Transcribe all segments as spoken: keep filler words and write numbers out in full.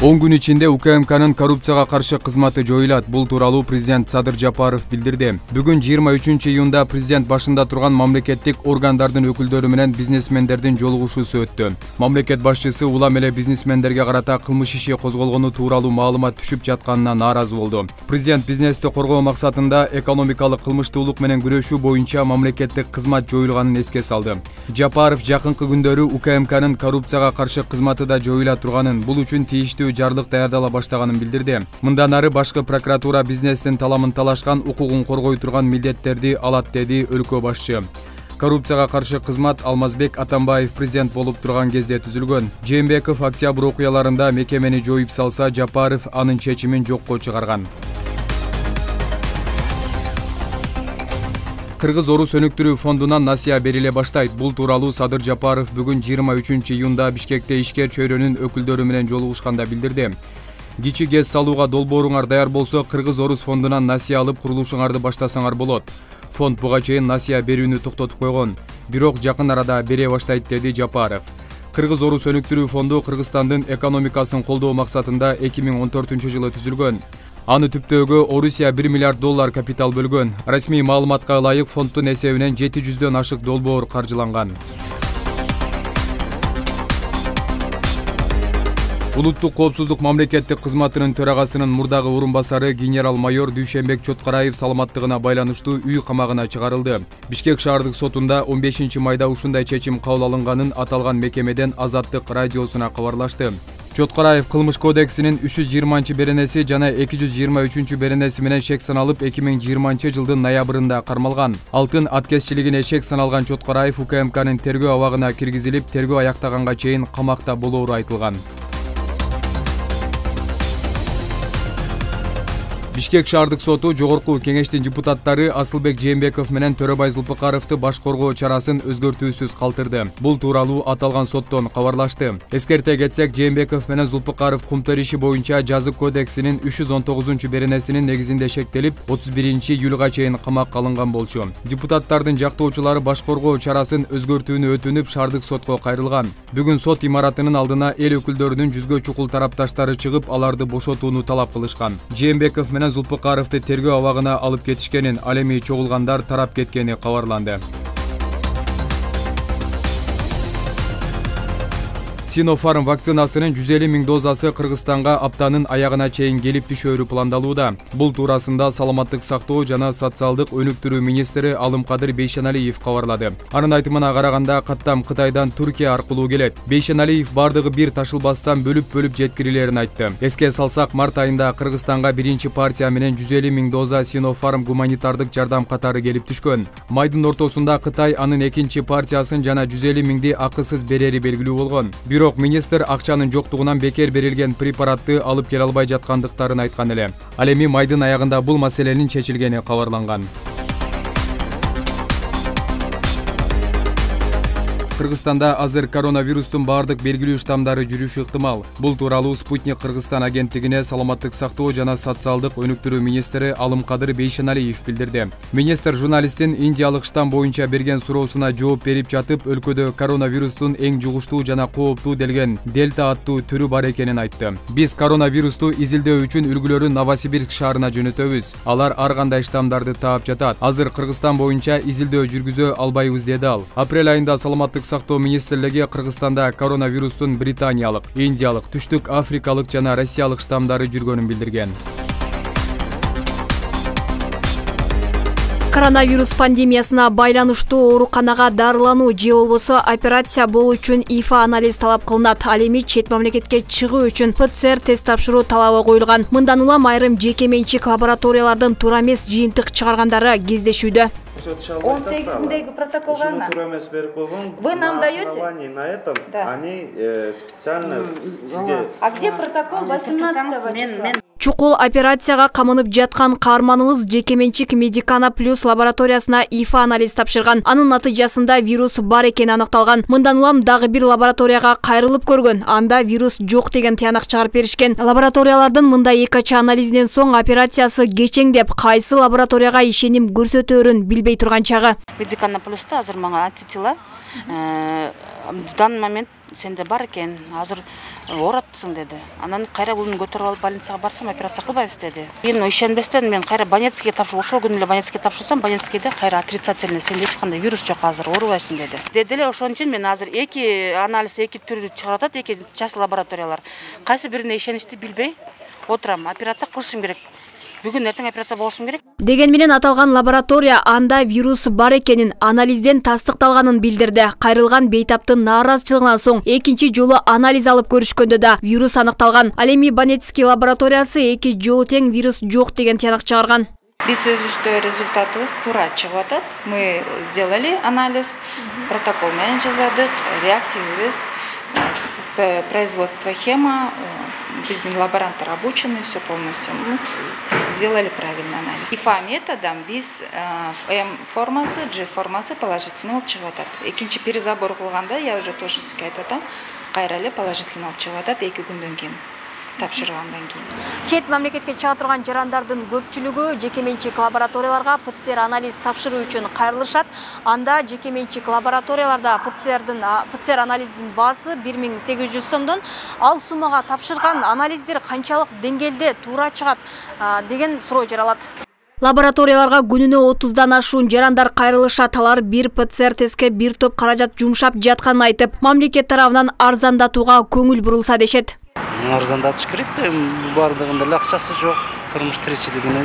он күн ичинде У К М К'нын коррупцияга каршы кызматы жоюлат. Бул тууралуу президент Садыр Жапаров билдирди. Бүгүн жыйырма үчүнчү июнда президент башында турган мамлекеттик органдардын өкүлдөрү менен бизнесмендердин жолугушуусу өттү. Мамлекет башчысы улам эле бизнесмендерге карата кылмыш иши козголгону тууралуу маалымат түшүп жатканына нааразы болду. Президент бизнести коргоо максатында экономикалык кылмыштуулук менен күрөшүү боюнча мамлекеттик кызмат жоюлганын эске салды. Жапаров жакынкы күндөрү У К М К'нын коррупцияга каршы кызматы да жоюла турганын, бул үчүн тийиштүү жарлык даярдала баштаганын билдирди. Мындан ары башкы прокуратура бизнестин таламын талашкан, укугун коргой турган милдеттерди алат, деди өлкө башчы. Коррупцияга каршы кызмат Алмазбек Атамбаев президент болуп турган кезде түзүлгөн. Жээнбеков октябрь окуяларында мекемени жоюп салса, Жапаров анын чечимин жокко чыгарган. Кыргыз Орус өнүктүрүү фондунан насыя бериле баштайт. Бул тууралуу Садыр Жапаров бүгүн жыйырма үчүнчү июнда Бишкекте ишкер чөйрөнүн өкүлдөрү менен жолугушканда билдирди. Кичи гез салууга долбооруңар даяр болсо, Кыргыз Орус фондунан насыя алып курулушуңарды баштасаңар болот. Фонд буга чейин насыя берүүнү токтотуп койгон, бирок жакын арада бере баштайт, деди Жапаров. Кыргыз Орус өнүктүрүү фонду Кыргызстандын экономикасын колдоо максатында эки миң он төртүнчү жылы түзүлгөн. Аны түптөөгө Орусия бир миллиард доллар капитал бөлгөн. Расмий маалыматка ылайык фонддун эсебинен жети жүздөн ашык долбоор каржыланган. Улуттук коопсуздук мамлекеттик кызматынын төрагасынын мурдагы орун басары генерал-майор Дүйшенбек Чоткараев саламаттыгына байланыштуу үй камагына чыгарылды. Бишкек шаардык сотунда он бешинчи майда ушундай чечим кабыл алынганын аталган мекемеден Азаттык радиосуна кабарлашты. Чоткараев кылмыш кодексинин үч жүз жыйырманчы беренеси жана эки жүз жыйырма үчүнчү беренеси менен шек саналып эки миң жыйырманчы жылдын ноябрында кармалган. Алтын аткезчилигине шек саналган Чоткараев У К М К'нын тергөө абагына киргизилип, тергөө аяктаганга чейин камакта болоору айтылган. Бишкек шаардык соту жогорку кеңештин депутаттары Асылбек Жээнбеков менен Төрөбай Зулпукаровду баш коргоо чарасын өзгөртүүсүз калтырды. Бул тууралуу аталган соттон кабарлашты. Эскерте кетсек, Жээнбеков менен Зулпукаров кумтөр иши боюнча жазык кодексинин үч жүз он тогузунчу беренесинин негизинде шектелип, отуз биринчи июлга чейин камакка алынган болчу. Депутаттардын жактоочулары баш коргоо чарасын өзгөртүүнү өтүнүп, шаардык сотко кайрылган. Бүгүн сот имаратынын алдына эл өкүлдөрүнүн жүзгө чукул тарапташтары чыгып, аларды бошотууну талап кылышкан. Жээнбеков менен Зулпукаровду тергөө абагына алып кетишкенин, ал эми чогулгандар тарап кеткени кабарланды. Sinopharm вакцинасынын жүз элүү миң дозасы Кыргызстанга аптанын аягына чейин келип түшөөрү пландалууда. Бул туурасында Саламаттык сактоо жана социалдык өнүктүрүү министри Алымкадыр Бейшеналиев кабарлады. Анын айтымына караганда, каттам Кытайдан Түркия аркылуу келет. Бейшеналиев бардыгы бир ташылбастан бөлүп-бөлүп жеткирилерин айтты. Эске салсак, март айында Кыргызстанга биринчи партия менен жүз элүү миң доза Sinopharm гуманитардык жардам катары келип түшкөн. Майдын ортосунда Кытай анын экинчи партиясын жана жүз элүү миңди акысыз берери белгилүү болгон. Бирок министр акчанын жоктугунан бекер берилген препаратты алып келе албай жаткандыктарын айткан эле. Ал эми майдын аягында бул маселенин чечилгени кабарланган. Кыргызстанда азыр коронавирустун бардык белгилүү штамдары жүрүшү ыктымал. Бул тууралуу Спутник Кыргызстан агенттигине Саламаттык сактоо жана социалдык өнүктүрүү министри Алымкадыр Бейшеналиев билдирди. Министр журналисттин индиялык штам боюнча берген суроосуна жооп берип жатып, өлкөдө коронавирустун эң жугуштуу жана кооптуу делген Дельта аттуу түрү бар экенин айтты. Биз коронавирусту изилдөө үчүн үлгүлөрүн Новосибирск шаарына жөнөтөбүз. Алар ар кандай штамдарды таап жатат. Азыр Кыргызстан боюнча изилдөө жүргүзө албайбыз, деди ал. Апрель айында Саламаттык сактоо министрлиги Кыргызстанда коронавирустун британиялык, индиялык, түштүк африкалык жана россиялык штамдары жүргөнүн билдирген. Коронавирус пандемиясына байланыштуу ооруканага дарылануу же болбосо операция болуу үчүн И Ф А анализ талап кылынат. Ал эми чет мамлекетке чыгуу үчүн П Ц Р тест тапшыруу талабы коюлган. Мындан улам айрым жеке менчик лабораториялардын туура эмес жыйынтык чыгаргандары кездешүүдө. он сегизиндеги протокол кана? Вы нам даете? На этом они специально сизге. А где протокол восемнадцатого числа? Чукул операцияга камынып жаткан каарманыбыз жеке менчик Медикана плюс лабораториясына И Ф А анализ тапшырган. Анын натыйжасында вирус бар экени аныкталган. Мындан улам дагы бир лабораторияга кайрылып көргөн. Анда вирус жок деген тыянак чыгарып беришкен. Лабораториялардын мындай экача анализинен соң операциясы кечеңдеп, кайсы лабораторияга ишеним көрсөтөөрүн билбей турган чагы. Медикана плюста азыр мага антитела в данный момент сенде бар экен, азыр оратсың деди. Анан кайра буну көтөрүп алып больницага барсам, операция кылбайбыз деди. Мен ишенбестен мен кайра Банецкийге тапшырып, ошол күнү эле Банецкийге тапшырсам, Банецкийде кайра отрицательный, сенде эч кандай вирус жок азыр, оорубайсың деди. Деди эле ошон үчүн мен азыр эки анализ, эки түрдү чыгарып атат, эки часы лабораториялар. Кайсы бирине ишеништи билбей отурам, операция кылышым керек. Бүгүн эртең операция болушум керек. Деген менен аталган лаборатория анда вирус бар экенин, анализден тастыкталганын билдирди. Кайрылган бейтаптын нааразычылыгынан соң экинчи жолу анализ алып көрүшкөндө да вирус аныкталган. Ал эми Банецкий лабораториясы эки жолу тең вирус жок деген тыянак чыгарган. Биз өзүбүздө результатыбыз туура чыгып атат. Мы сделали анализ, протокол менен жаздык, реактивибиз, производство хема, биздин лаборанттар обучены, все полностью. Мы сделали правильный анализ. ИФА методом биз М формасы, G формасы положительный болуп чыгып атат. Экинчи перезабор кылганда, я уже тоже сизге айтып атам, кайра эле положительный болуп чыгып атат эки күндөн кийин. Тапшыргандан кийин. Чет мамлекетке чыга турган жарандардын көпчүлүгү жекеменчик лабораторияларга ПЦР анализ тапшыруу үчүн кайрылышат. Анда жекеменчик лабораторияларда ПЦРдин ПЦР анализдин баасы бир миң сегиз жүз сомдон, ал суммага тапшырган анализдер канчалык деңгээлде туура чыгат деген суроо жаралат. Лабораторияларга күнүнө отуздан ашуун жарандар кайрылышат. Алар бир ПЦР тестке бир топ каражат жумшап жатканын айтып, мамлекет тарабынан арзандатууга көңүл бурулса дешет. Арзандатыш керек да, бардыгында эле акчасы жок, турмуш тиричилигине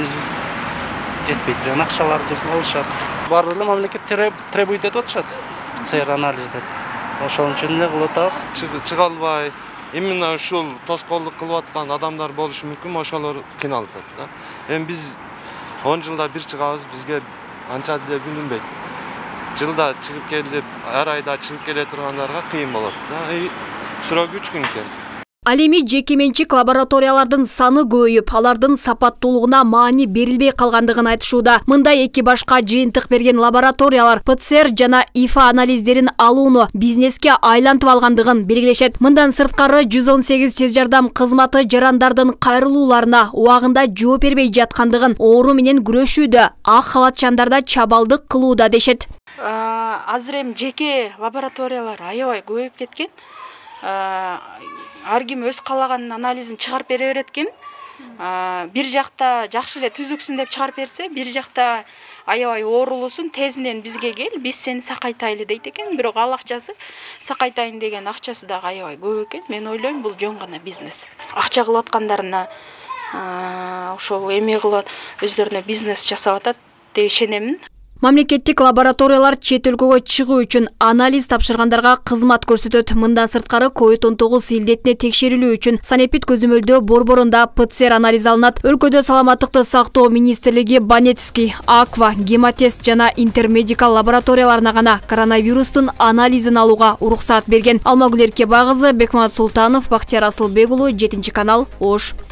жетпей турган акчаларды алышат. Бардыгы эле мамлекет требует этип атышат, ПЦР анализ деп. Ошон үчүн эле кылып атабыз. Чыга албай, именно ушул тоскоолдук кылып аткан адамдар болушу мүмкүн, ошолор кыйналып атат да. Эми биз он жылда бир чыгабыз, бизге анча деле билинбейт. Жылда чыгып келип, ар айда чыгып келе тургандарга кыйын болот да. Срок үч күн экен. Ал эми жекеменчик лабораториялардын саны көбөйүп, алардын сапаттуулугуна маани берилбей калгандыгын айтышууда. Мындай эки башка жыйынтык берген лабораториялар ПЦР жана ИФА анализдерин алууну бизнеске айлантып алгандыгын белгилешет. Мындан сырткары жүз он сегиз тез жардам кызматы жарандардын кайрылууларына убагында жооп бербей жаткандыгын, оору менен күрөшүүдө, ак халатчандарда чабалдык кылууда дешет. Азыр эми жеке лабораториялар аябай көбөйүп кеткен. Ар ким өз каалаган анализин чыгарып бере берет экен. Бир жакта жакшы эле түзүксүн деп чыгарып берсе, бир жакта аябай оорулусун, тезинен бизге кел, биз сени сакайтайлы дейт экен. Бирок ал акчасы сакайтайын деген акчасы дагы аябай көп экен. Мен ойлойм, бул жөн гана бизнес. Акча кылып аткандарына ошол эме кылып өздөрүнө бизнес жасап атат деп ишенемин. Мамлекеттик лабораториялар чет өлкөгө чыгуу үчүн анализ тапшыргандарга кызмат көрсөтөт. Мындан сырткары ковид он тогуз илдетине текшерилүү үчүн санэпид көзөмөлдөө борборунда ПЦР анализ алынат. Өлкөдө саламаттыкты сактоо министрлиги Банецкий, Аква, Гемотест жана Интермедикал лабораторияларына гана коронавирустун анализин алууга уруксаат берген. Алмагүл Эркебагызы, Бекмамат Султанов, Бактияр Асылбек уулу, жетинчи канал, Ош.